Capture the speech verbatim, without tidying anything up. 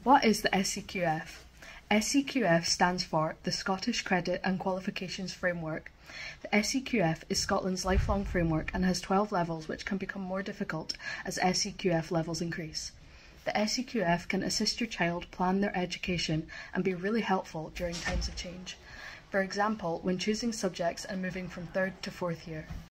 What is the S C Q F? S C Q F stands for the Scottish Credit and Qualifications Framework. The S C Q F is Scotland's lifelong framework and has twelve levels, which can become more difficult as S C Q F levels increase. The S C Q F can assist your child plan their education and be really helpful during times of change. For example, when choosing subjects and moving from third to fourth year.